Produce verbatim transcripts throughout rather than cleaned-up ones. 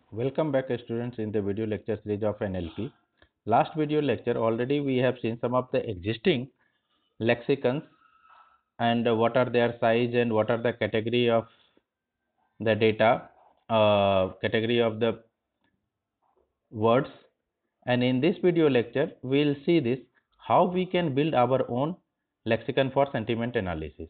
Welcome back students in the video lecture series of N L P. Last video lecture already we have seen some of the existing lexicons and what are their size and what are the category of the data, uh, category of the words, and in this video lecture we will see this how we can build our own lexicon for sentiment analysis.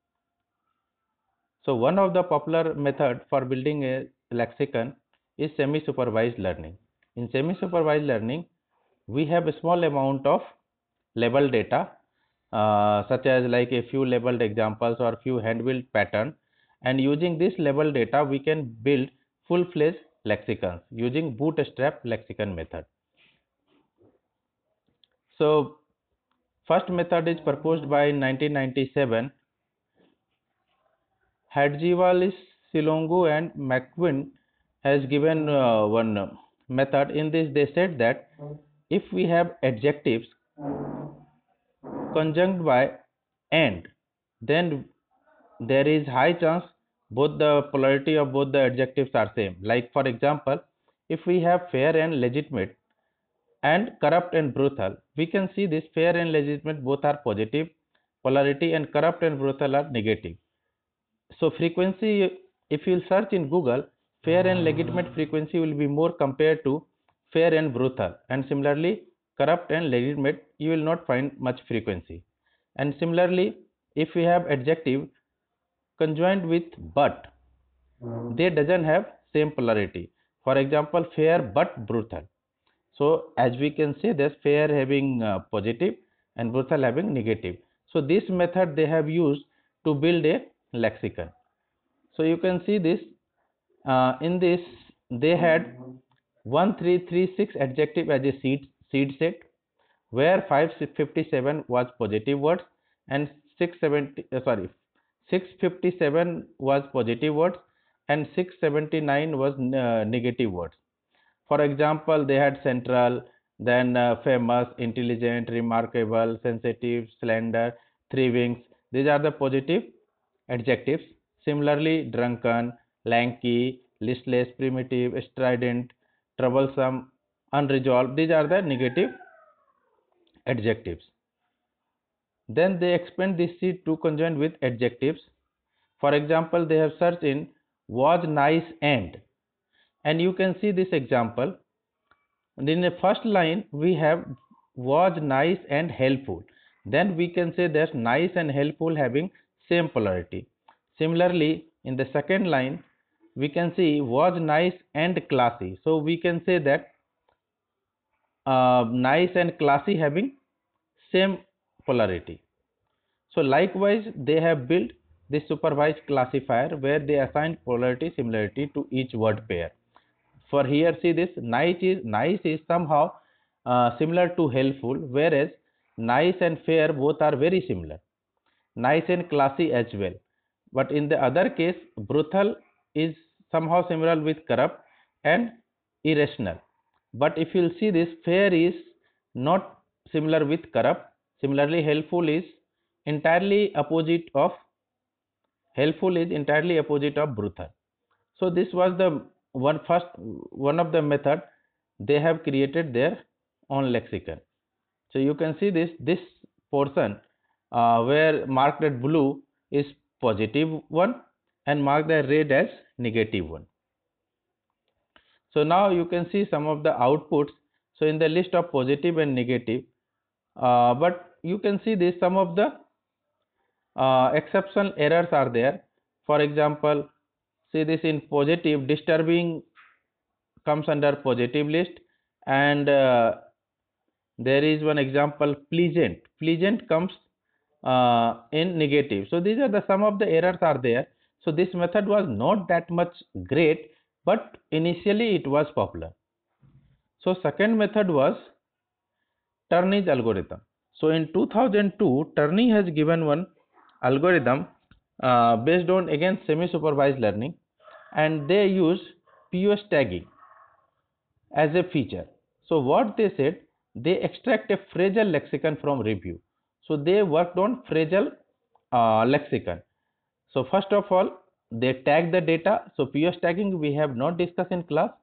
So one of the popular method for building a lexicon is semi-supervised learning. In semi-supervised learning, we have a small amount of labeled data, uh, such as like a few labeled examples or few hand-built pattern, and using this labeled data, we can build full-fledged lexicons using bootstrap lexicon method. So first method is proposed by nineteen ninety-seven. Hadjivalis, Silongo and McQueen has given uh, one method. In this they said that if we have adjectives conjunct by and, then there is high chance both the polarity of both the adjectives are same. Like for example, if we have fair and legitimate and corrupt and brutal, we can see this fair and legitimate both are positive polarity and corrupt and brutal are negative. So frequency, if you search in Google, fair and legitimate frequency will be more compared to fair and brutal, and similarly corrupt and legitimate you will not find much frequency. And similarly, if we have adjective conjoined with but, they doesn't have same polarity. For example, fair but brutal. So as we can say, this fair having uh, positive and brutal having negative. So this method they have used to build a lexicon. So you can see this uh, in this they had one three three six adjective as a seed seed set, where five fifty-seven was positive words and six seventy uh, sorry six fifty-seven was positive words and six seventy-nine was uh, negative words. For example, they had central, then uh, famous, intelligent, remarkable, sensitive, slender, three wings. These are the positive adjectives. Similarly, drunken, lanky, listless, primitive, strident, troublesome, unresolved. These are the negative adjectives. Then they expand this seed to conjoin with adjectives. For example, they have searched in was nice and, and you can see this example. And in the first line we have was nice and helpful, then we can say that nice and helpful having same polarity. Similarly, in the second line we can see was nice and classy, so we can say that uh, nice and classy having same polarity. So likewise they have built this supervised classifier where they assign polarity similarity to each word pair. For here, see this nice is nice is somehow uh, similar to helpful, whereas nice and fair both are very similar. Nice and classy as well. But in the other case, brutal is somehow similar with corrupt and irrational. But if you'll see this, fair is not similar with corrupt. Similarly, helpful is entirely opposite of helpful is entirely opposite of brutal. So this was the one first one of the method they have created their own lexicon. So you can see this this portion uh, where marked at blue is positive one and marked at red as negative one. So now you can see some of the outputs. So in the list of positive and negative, uh, but you can see this some of the uh, exceptional errors are there. For example, see this in positive, disturbing comes under positive list, and uh, there is one example, pleasant pleasant comes uh, in negative. So these are the some of the errors are there. So this method was not that much great, but initially it was popular. So second method was Turney's algorithm. So in two thousand two, Turney has given one algorithm uh, based on again semi-supervised learning, and they use P O S tagging as a feature. So what they said, they extract a phrasal lexicon from review. So they worked on phrasal uh, lexicon. So first of all, they tag the data. So P O S tagging we have not discussed in class.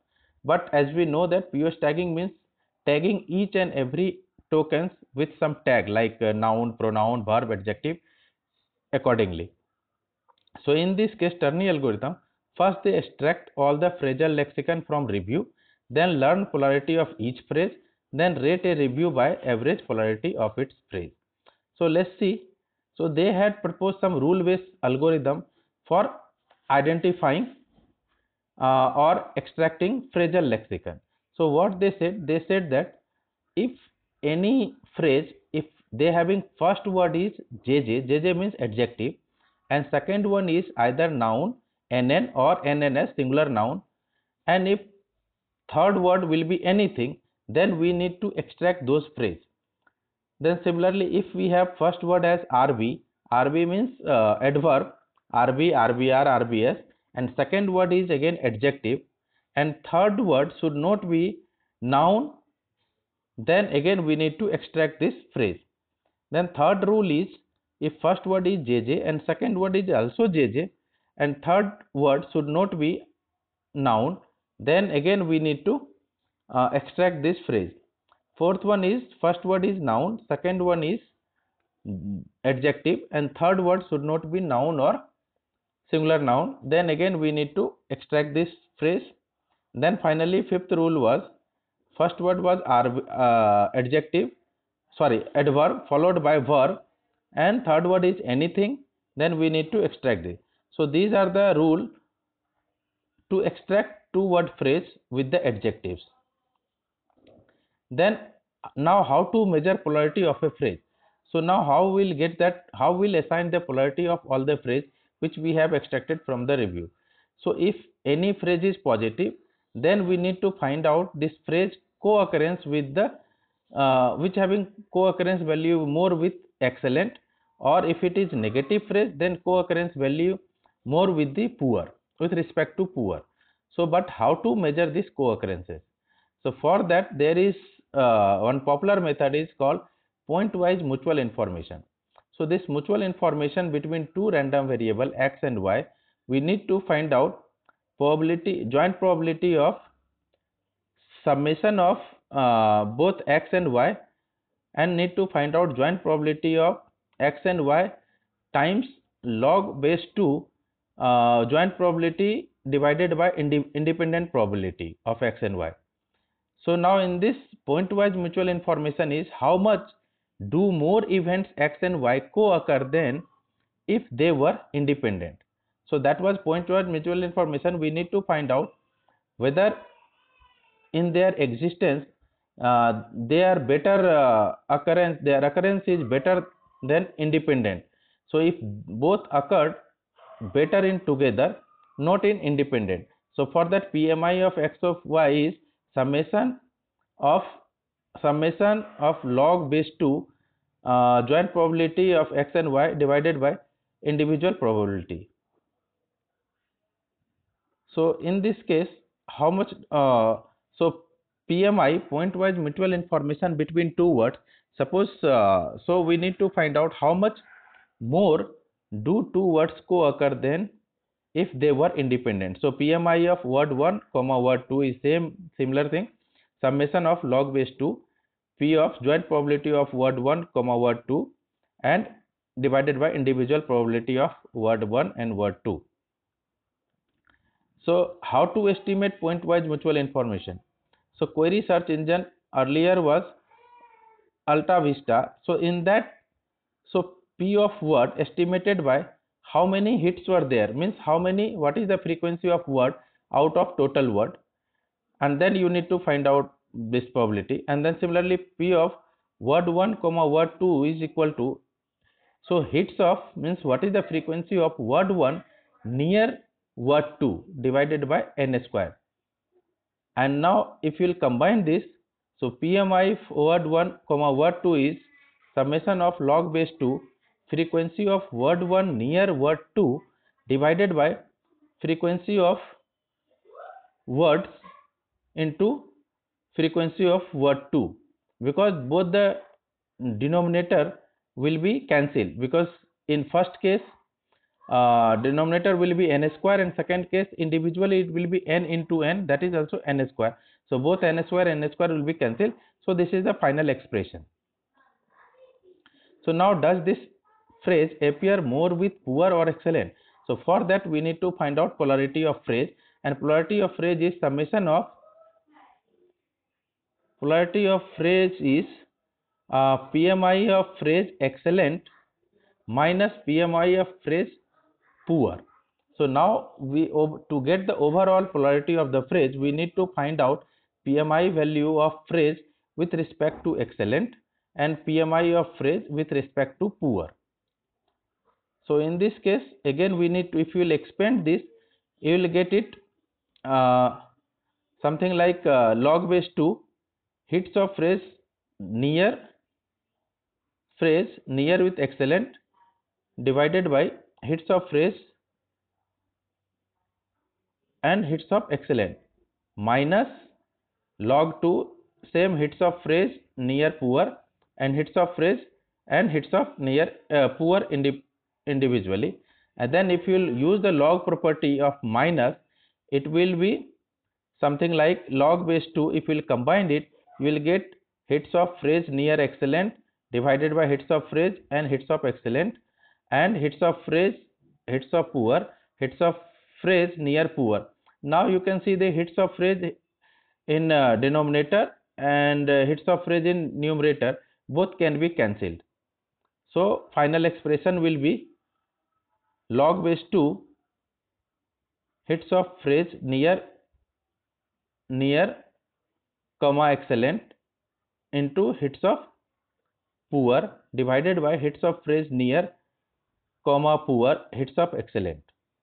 but as we know that P O S tagging means tagging each and every tokens with some tag like uh, noun, pronoun, verb, adjective accordingly. So in this case Terney algorithm, first they extract all the phrasal lexicon from review, then learn polarity of each phrase, then rate a review by average polarity of its phrase. So let's see. So they had proposed some rule based algorithm for identifying uh, or extracting phrasal lexicon. So what they said, they said that if any phrase, if they having first word is jj, jj means adjective, and second one is either noun, nn or nns singular noun, and if third word will be anything, then we need to extract those phrase. Then similarly, if we have first word as rb, rb means uh, adverb, rb, rbr, rbs, and second word is again adjective, and third word should not be noun, then again we need to extract this phrase. Then third rule is, if first word is jj and second word is also jj and third word should not be noun, then again we need to uh, extract this phrase. Fourth one is first word is noun, second one is adjective, and third word should not be noun or singular noun, then again we need to extract this phrase. Then finally fifth rule was, first word was uh, adjective, sorry, adverb followed by verb, and third word is anything, then we need to extract it. So these are the rule to extract two word phrase with the adjectives. Then now how to measure polarity of a phrase? So now how we'll get that, how we'll assign the polarity of all the phrase which we have extracted from the review. So if any phrase is positive, then we need to find out this phrase co-occurrence with the uh, which having co-occurrence value more with excellent, or if it is negative phrase, then co-occurrence value more with the poor, with respect to poor. So but how to measure these co-occurrences? So for that there is uh, one popular method is called point-wise mutual information. So this mutual information between two random variable x and y, we need to find out probability, joint probability of summation of uh, both x and y, and need to find out joint probability of x and y times log base two uh, joint probability divided by indi independent probability of x and y. So now in this point-wise mutual information is how much do more events x and y co-occur than if they were independent. So that was point-wise mutual information. We need to find out whether in their existence uh, they are better uh, occurrence, their occurrence is better than independent. So if both occurred better in together, not in independent. So for that P M I of x of y is summation of summation of log base two uh, joint probability of x and y divided by individual probability. So in this case, how much uh, so P M I point-wise mutual information between two words. Suppose uh, so we need to find out how much more do two words co-occur than if they were independent. So P M I of word one comma word two is same similar thing, summation of log base two, P of joint probability of word one comma word two, and divided by individual probability of word one and word two. So how to estimate point-wise mutual information? So query search engine earlier was Alta Vista. So in that, so P of word estimated by how many hits were there, means how many, what is the frequency of word out of total word, and then you need to find out this probability. And then similarly P of word one comma word two is equal to, so hits of means what is the frequency of word one near word two divided by n square. And now if you will combine this, so P M I word one comma word two is summation of log base two frequency of word one near word two divided by frequency of words into frequency of word two, because both the denominator will be cancelled, because in first case uh, denominator will be n square, and second case individually it will be n into n, that is also n square. So both n square and n square will be cancelled. So this is the final expression. So now does this phrase appear more with poor or excellent? So for that we need to find out polarity of phrase, and polarity of phrase is summation of polarity of phrase is uh, P M I of phrase excellent minus P M I of phrase poor. So now we to get the overall polarity of the phrase, we need to find out P M I value of phrase with respect to excellent and P M I of phrase with respect to poor. So in this case again we need to, if you will expand this, you will get it uh, something like uh, log base two hits of phrase near phrase near with excellent divided by hits of phrase and hits of excellent minus log two same hits of phrase near poor and hits of phrase and hits of near uh, poor indi individually. And then if you will use the log property of minus, it will be something like log base two. If you will combine it, you will get hits of phrase near excellent divided by hits of phrase and hits of excellent and hits of phrase hits of poor hits of phrase near poor. Now you can see the hits of phrase in uh, denominator and uh, hits of phrase in numerator, both can be cancelled. So final expression will be log base two hits of phrase near near comma excellent into hits of poor divided by hits of phrase near comma poor hits of excellent.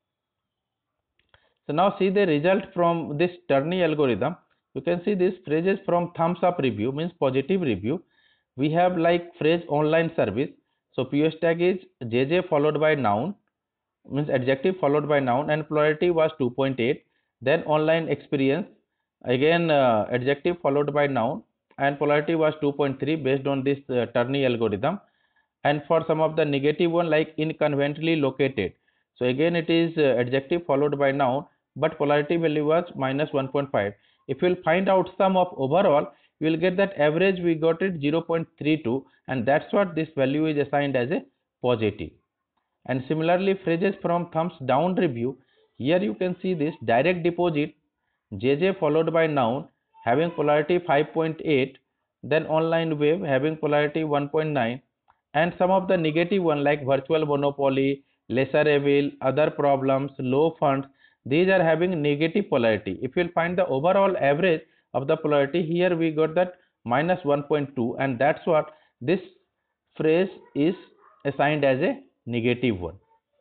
So now see the result from this Terney algorithm. You can see these phrases from thumbs up review means positive review. We have like phrase online service. So P S tag is J J followed by noun means adjective followed by noun, and polarity was two point eight. Then online experience again uh, adjective followed by noun and polarity was two point three based on this uh, Terney algorithm. And for some of the negative one like inconveniently located, so again it is uh, adjective followed by noun but polarity value was minus one point five. If you will find out sum of overall, you will get that average we got it zero point three two, and that's what this value is assigned as a positive. And similarly phrases from thumbs down review, here you can see this direct deposit J J followed by noun having polarity five point eight, then online wave having polarity one point nine, and some of the negative one like virtual monopoly, lesser evil, other problems, low funds, these are having negative polarity. If you will find the overall average of the polarity, here we got that minus one point two, and that's what this phrase is assigned as a negative one.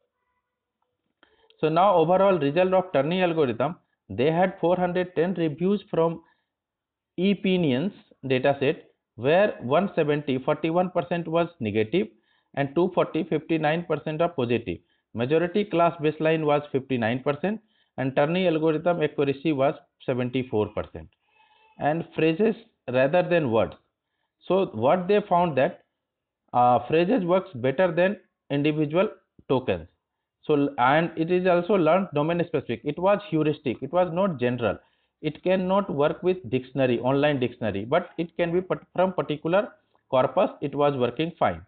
So now overall result of Terney algorithm, they had four hundred ten reviews from ePinions dataset where one seventy forty-one percent was negative and two forty fifty-nine percent are positive. Majority class baseline was fifty-nine percent and Terney algorithm accuracy was seventy-four percent. And phrases rather than words. So what they found that uh, phrases works better than individual tokens. So and it is also learned domain specific. It was heuristic, it was not general. It cannot work with dictionary, online dictionary, but it can be from particular corpus. It was working fine.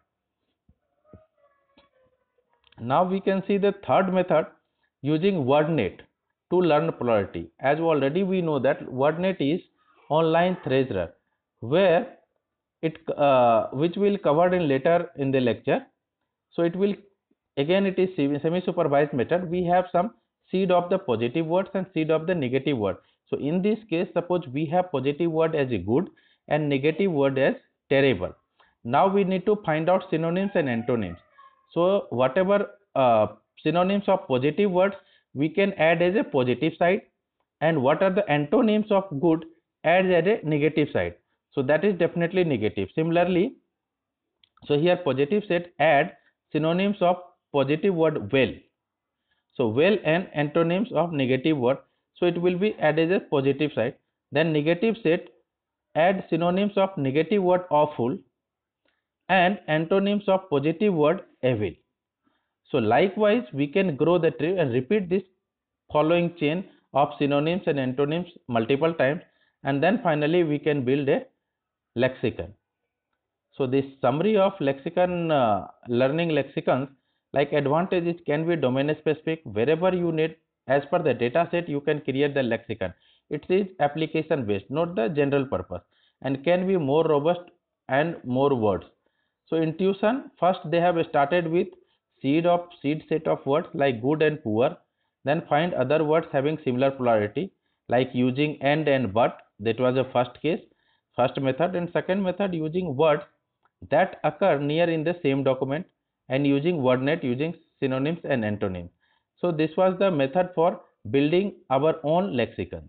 Now we can see the third method using WordNet to learn polarity. As already we know that WordNet is online treasurer where it uh, which will covered in later in the lecture. So it will again it is semi supervised method. We have some seed of the positive words and seed of the negative word. So in this case, suppose we have positive word as a good and negative word as terrible. Now we need to find out synonyms and antonyms. So whatever uh, synonyms of positive words we can add as a positive side, and what are the antonyms of good add as a negative side. So that is definitely negative. Similarly, so here positive set add synonyms of positive word well. So well and antonyms of negative word. So it will be added as a positive side. Then negative set add synonyms of negative word awful and antonyms of positive word evil. So likewise, we can grow the tree and repeat this following chain of synonyms and antonyms multiple times, and then finally we can build a lexicon. So this summary of lexicon, uh, learning lexicons, like advantages can be domain specific. Wherever you need, as per the data set, you can create the lexicon. It is application based, not the general purpose, and can be more robust and more words. So in Tucson, first they have started with seed of seed set of words like good and poor, then find other words having similar polarity, like using and and but. That was the first case, first method. And second method, using words that occur near in the same document, and using wordnet, using synonyms and antonyms. So this was the method for building our own lexicon.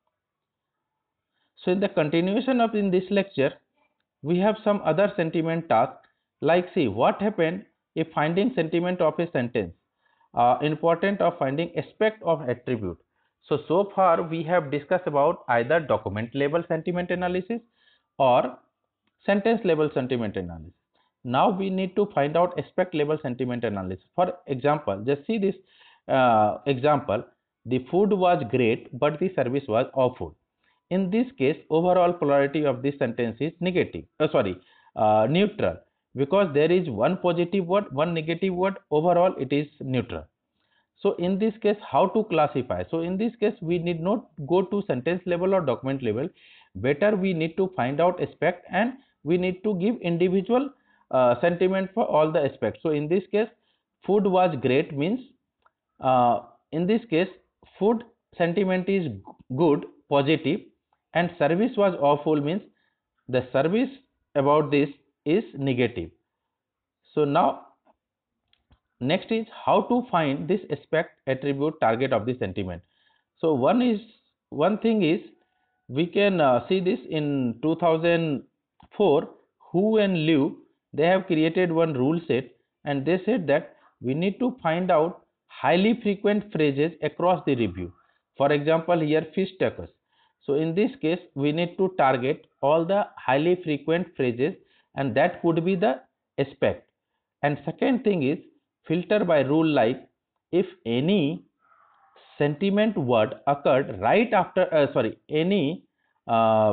So in the continuation of in this lecture, we have some other sentiment tasks, like see what happened if finding sentiment of a sentence, uh, important of finding aspect of attribute. So so far we have discussed about either document level sentiment analysis or sentence level sentiment analysis. Now we need to find out aspect level sentiment analysis. For example, just see this uh, example: the food was great but the service was awful. In this case, overall polarity of this sentence is negative, uh, sorry, uh, neutral, because there is one positive word, one negative word. Overall it is neutral. So in this case, how to classify? So in this case, we need not go to sentence level or document level. Better we need to find out aspect, and we need to give individual uh, sentiment for all the aspects. So in this case, food was great means, uh, in this case, food sentiment is good, positive, and service was awful means the service about this is negative. So now next is how to find this aspect, attribute, target of the sentiment. So one is one thing is, we can uh, see this in two thousand four, Hu and Liu, they have created one rule set, and they said that we need to find out highly frequent phrases across the review. For example, here fish tacos. So in this case, we need to target all the highly frequent phrases, and that could be the aspect. And second thing is, filter by rule, like if any sentiment word occurred right after, uh, sorry, any uh,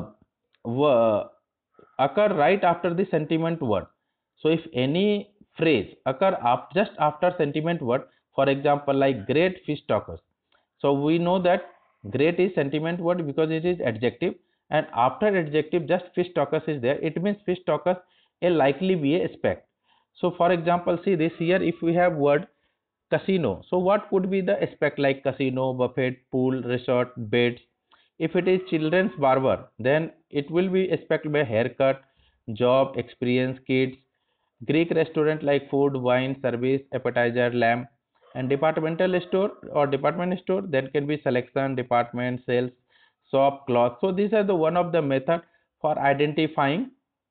occur right after the sentiment word. So if any phrase occur up just after sentiment word, for example, like great fish tacos. So we know that great is sentiment word because it is adjective, and after adjective just fish tacos is there. It means fish tacos a likely be a aspect. So for example, see this here, if we have word casino, so what could be the aspect, like casino, buffet, pool, resort, beds? If it is children's barber, then it will be aspect by haircut, job, experience, kids. Greek restaurant, like food, wine, service, appetizer, lamb. And departmental store or department store, then can be selection, department, sales, shop, cloth. So these are the one of the method for identifying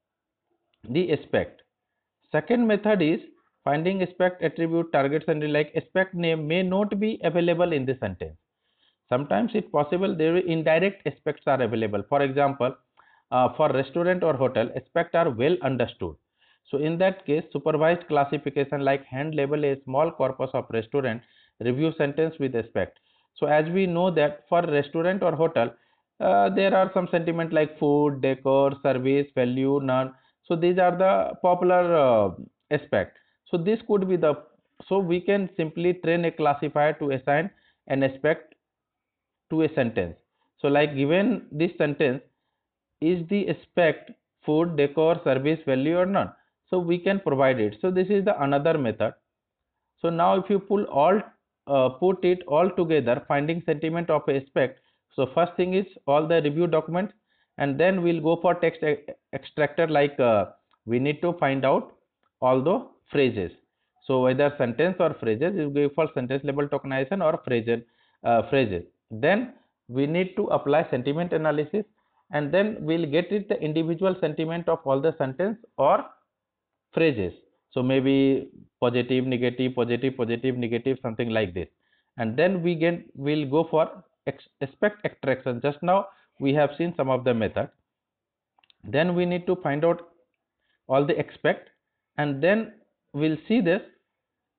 the aspect. Second method is finding aspect, attribute, targets, and like aspect name may not be available in the sentence. Sometimes it's possible there indirect aspects are available. For example, uh, for restaurant or hotel, aspects are well understood. So in that case, supervised classification, like hand label a small corpus of restaurant, review sentence with aspect. So as we know that for restaurant or hotel, uh, there are some sentiment like food, decor, service, value, none. So these are the popular uh, aspect. So this could be the, so we can simply train a classifier to assign an aspect to a sentence. So like given this sentence, is the aspect food, decor, service, value or none? So we can provide it. So this is the another method. So now if you pull all, uh, put it all together, finding sentiment of a aspect. So first thing is all the review documents, and then we'll go for text e extractor, like uh, we need to find out all the phrases. So whether sentence or phrases, you go for sentence level tokenization or phrases, uh, phrases. Then we need to apply sentiment analysis, and then we'll get it the individual sentiment of all the sentence or phrases. So maybe positive, negative, positive, positive, negative, something like this. And then we get, we'll go for aspect extraction. Just now we have seen some of the method. Then we need to find out all the aspect, and then we'll see this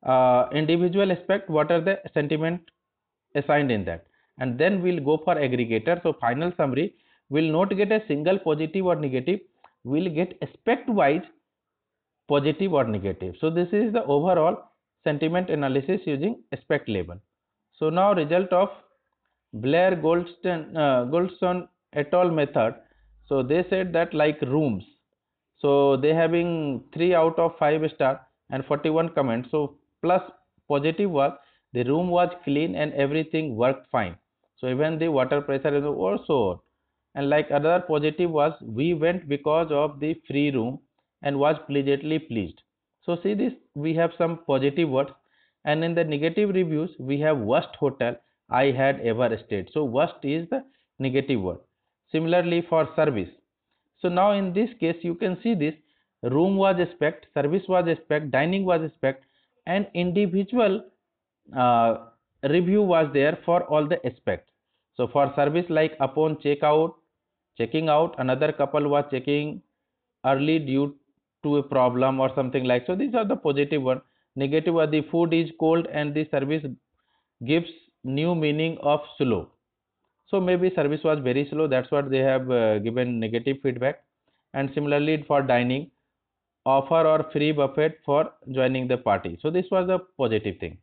uh, individual aspect, what are the sentiment assigned in that, and then we'll go for aggregator. So final summary, will not get a single positive or negative, we'll get aspect wise positive or negative. So this is the overall sentiment analysis using aspect label. So now result of Blair Goldstone, uh, Goldstone et al method. So they said that like rooms, so they having three out of five star and forty-one comments. So plus positive was the room was clean and everything worked fine. So even the water pressure is also on. And like other positive was we went because of the free room and was pleasantly pleased. So see this, we have some positive words, and in the negative reviews we have worst hotel I had ever stayed. So worst is the negative word. Similarly for service, so now in this case you can see this, room was aspect, service was aspect, dining was aspect, and individual uh, review was there for all the aspects. So for service, like upon checkout, checking out, another couple was checking early due to a problem or something like. So these are the positive one. Negative are the food is cold and the service gives new meaning of slow. So maybe service was very slow, that's what they have uh, given negative feedback. And similarly for dining, offer or free buffet for joining the party. So this was a positive thing.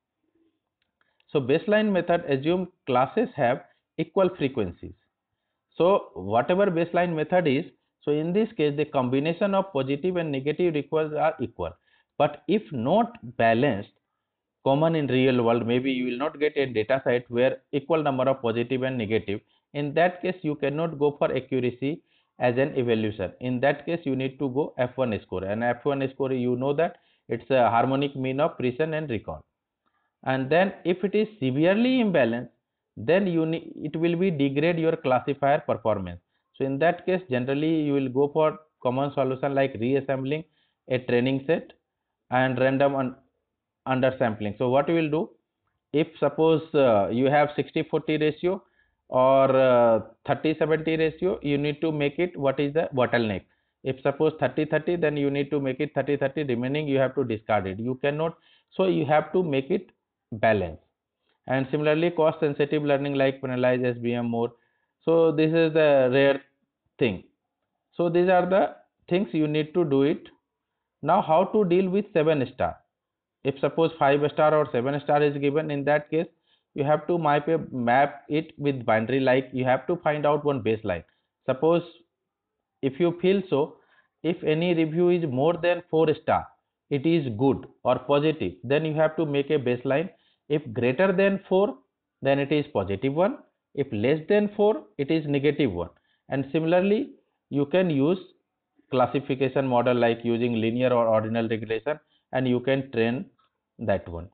So baseline method assume classes have equal frequencies. So whatever baseline method is, so in this case the combination of positive and negative requests are equal. But if not balanced, common in real world, maybe you will not get a data set where equal number of positive and negative. In that case you cannot go for accuracy as an evaluation. In that case you need to go F one score, and F one score you know that it's a harmonic mean of precision and recall. And then if it is severely imbalanced, then you need, it will be degrade your classifier performance. So in that case generally you will go for common solution like reassembling a training set and random un undersampling. So what you will do, if suppose uh, you have sixty forty ratio or uh, thirty seventy ratio, you need to make it what is the bottleneck. If suppose thirty thirty, then you need to make it thirty thirty, remaining you have to discard it, you cannot. So you have to make it balance. And similarly cost sensitive learning like penalize S B M more. So this is the rare thing. So these are the things you need to do it. Now how to deal with seven star? If suppose five star or seven star is given, in that case you have to map, a, map it with binary, like you have to find out one baseline. Suppose if you feel so, if any review is more than four star, it is good or positive, then you have to make a baseline. If greater than four, then it is positive one. If less than four, it is negative one. And similarly you can use classification model like using linear or ordinal regression, and you can train that one.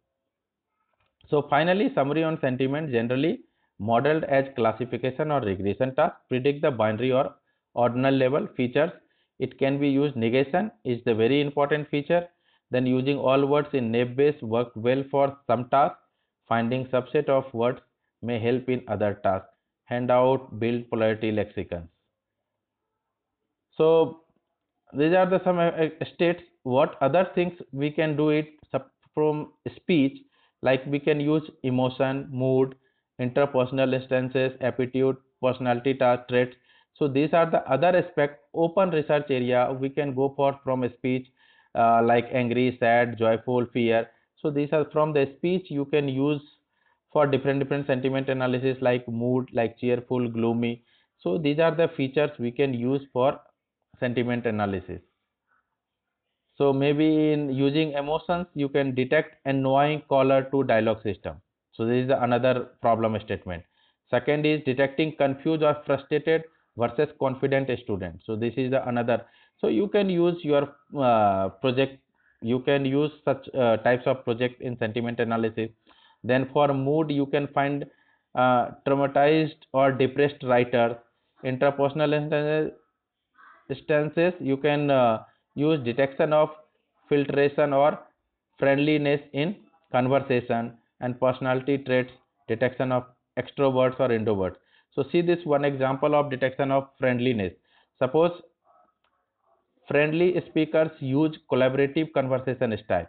So finally summary on sentiment, generally modeled as classification or regression task, predict the binary or ordinal level features. It can be used, negation is the very important feature. Then using all words in naive Bayes worked well for some tasks. Finding subset of words may help in other tasks. Handout build polarity lexicons. So these are the some uh, uh, states. What other things we can do it from speech, like we can use emotion, mood, interpersonal instances, aptitude, personality traits. So these are the other aspect, open research area we can go for from speech, uh, like angry, sad, joyful, fear. So these are from the speech you can use for different different sentiment analysis like mood, like cheerful, gloomy. So these are the features we can use for sentiment analysis. So maybe in using emotions, you can detect annoying caller to dialogue system. So this is another problem statement. Second is detecting confused or frustrated versus confident student. So this is the another. So you can use your uh, project. You can use such uh, types of project in sentiment analysis. Then for mood, you can find uh, traumatized or depressed writer. Interpersonal instances, instances you can uh, use detection of filtration or friendliness in conversation. And personality traits, detection of extroverts or introverts. So see this one example of detection of friendliness. Suppose friendly speakers use collaborative conversation style.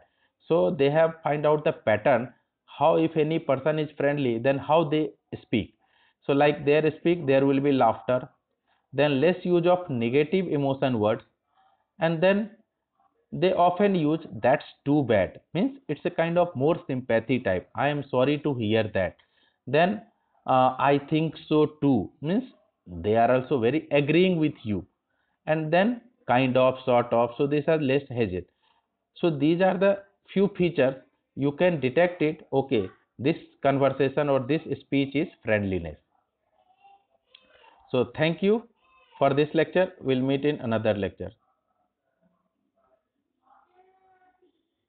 So they have find out the pattern, how if any person is friendly, then how they speak. So like their speak, there will be laughter, then less use of negative emotion words, and then they often use "that's too bad," means it's a kind of more sympathy type. I am sorry to hear that. Then uh, I think so too, means they are also very agreeing with you. And then kind of, sort of, so these are less hedges. So these are the few features you can detect it. Okay, this conversation or this speech is friendliness. So thank you for this lecture. We'll meet in another lecture.